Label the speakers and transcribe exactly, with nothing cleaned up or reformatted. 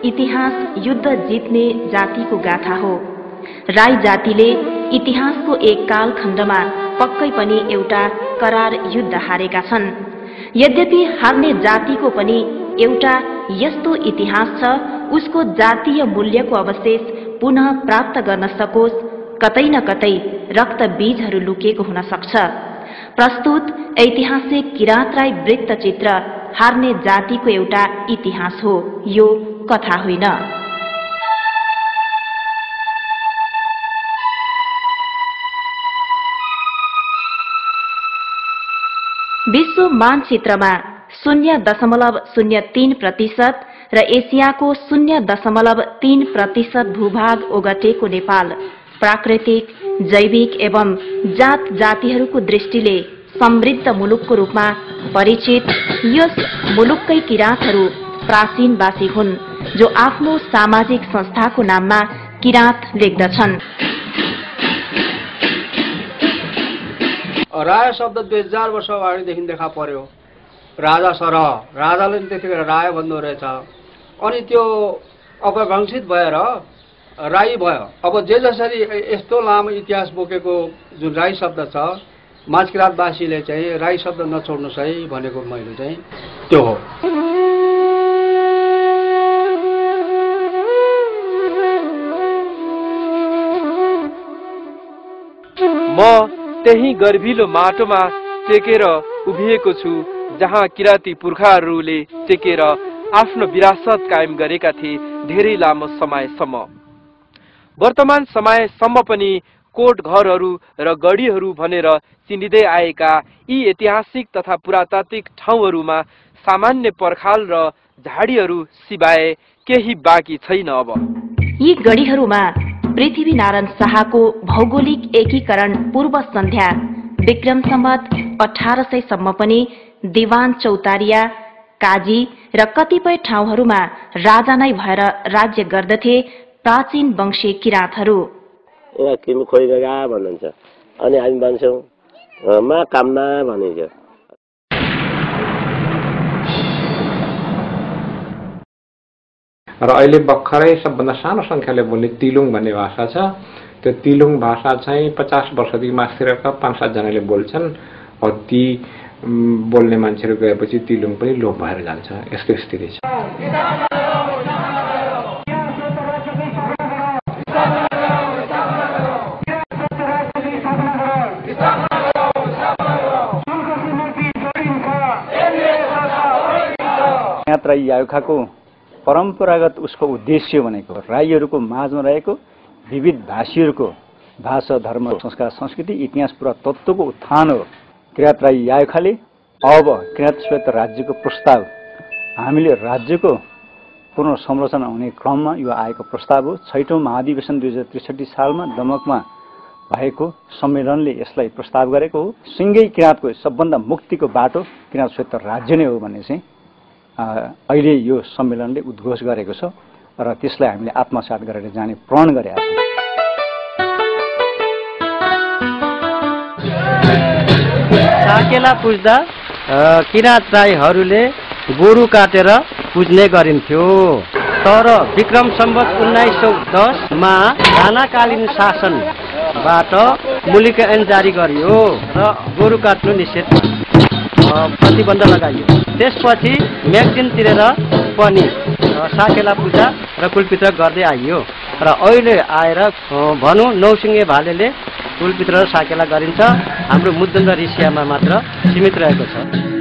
Speaker 1: इतिहास युद्ध जित्ने जातिको गाथा हो। राई जातिले इतिहासको एक कालखण्डमा पक्कै पनि एउटा करार युद्ध हारेका छन्। यद्यपि हार्ने जातिको पनि एउटा यस्तो इतिहास छ, उसको जातीय मूल्यको अवशेष पुनः प्राप्त गर्न सकोस्, कतै न कतै रक्त बीजहरू लुकेको हुन सक्छ। प्रस्तुत ऐतिहासिक किरात राई वृत्तचित्र हार्ने जातिको एउटा इतिहास हो, यो कथा होइन। विश्व मानचित्रमा शून्य दशमलव शून्य तीन प्रतिशत र एसियाको शून्य दशमलव तीन प्रतिशत भूभाग ओगटेको नेपाल प्राकृतिक, जैविक एवं जात जातिहरूको दृष्टिले समृद्ध मुलुकको रूपमा परिचित यस मुलुककै किराँतहरू प्राचीनवासी हुन्, जो आफ्नो सामाजिक संस्थाको नाममा किराँत लेख्दछन्।
Speaker 2: राय शब्द दुई हजार वर्ष अगाडिदेखि देखा पर्यो। राजा सरह, राजाले त्यतिखेर राय भन्दो रहेछ। अनि त्यो अपभ्रंशित भएर राई भयो। अब जे जसरी यस्तो लामो इतिहास बोकेको जुन राई शब्द छ, माझकिराँतवासीले चाहिँ राई शब्द नछोड्नुहोस् है भनेको मैले चाहिँ त्यो हो।
Speaker 3: म त्यही गर्भिलो माटोमा टेकेर उभिएको छु जहाँ किराती पुर्खाहरूले टेकेर आफ्नो विरासत कायम गरेका थिए धेरै लामो समयसम्म। वर्तमान समयसम्म पनि कोट घरहरू र गढीहरू भनेर चिनिँदै आएका यी ऐतिहासिक तथा पुरातात्विक ठाउँहरूमा सामान्य पर्खाल र झाडीहरू सिवाय केही बाँकी छैन। अब
Speaker 1: यी गढीहरूमा पृथ्वीनारायण शाहको भौगोलिक एकीकरण पूर्व सन्ध्या विक्रम सम्वत अठार सय सम्म पनि दिवान चौतारिया, काजी र कतिपय ठाउँहरूमा राजा नै भएर राज्य गर्दथे प्राचीन वंशी किराँतहरू।
Speaker 4: यहाँ किम खोइगा भन्नुहुन्छ, अनि हामी भन्छौँ मा कामना भनिन्छ।
Speaker 5: र अहिले भर्खरै सबभन्दा सानो संख्याले बोल्ने तिलुङ भन्ने भाषा छ। त्यो तिलुङ भाषा चाहिँ पचास वर्षदेखि माथिका पाँच सातजनाले बोल्छन्। ती बोल्ने मान्छेहरू गएपछि तिलुङ पनि लोप भएर जान्छ। यस्तो स्थिति छ।
Speaker 6: किरात राई यायुखाको परम्परागत उसको उद्देश्य भनेको राईहरूको माझमा रहेको विविध भाषीहरूको भाषा, धर्म, संस्कार, संस्कृति, इतिहास, पुरातत्वको उत्थान हो। किरात राई यायुखाले अब किरात स्वायत्त राज्यको प्रस्ताव, हामीले राज्यको पुनर्संरचना हुने क्रममा यो आएको प्रस्ताव हो। छैटौं महाधिवेशन दुई हजार त्रिसठी सालमा दमकमा भएको सम्मेलनले यसलाई प्रस्ताव गरेको हो। सिङ्गै किराँतको सबभन्दा मुक्तिको बाटो किरात स्वायत्त राज्य नै हो भन्ने चाहिँ अहिले यो सम्मेलनले उद्घोष गरेको छ र त्यसलाई हामीले आत्मसात गरेर जाने प्रण गरेका छौँ।
Speaker 7: साकेला पुज्दा किरात राईहरूले गोरु काटेर पुज्ने गरिन्थ्यो। तर विक्रम सम्वत उन्नाइस सौ दसमा राणाकालीन शासनबाट मुलिक ऐन जारी गरियो र गोरु काट्नु निषेध प्रतिबन्ध लगाइयो। त्यसपछि म्यागजिन तिरेर पनि साकेला पूजा र कुलपित्र गर्दै आइयो र अहिले आएर भनौँ नौसिङ्गे भालेले कुलपित्र र साकेला गरिन्छ। हाम्रो मुद्दन र ऋषियामा मात्र सीमित रहेको छ।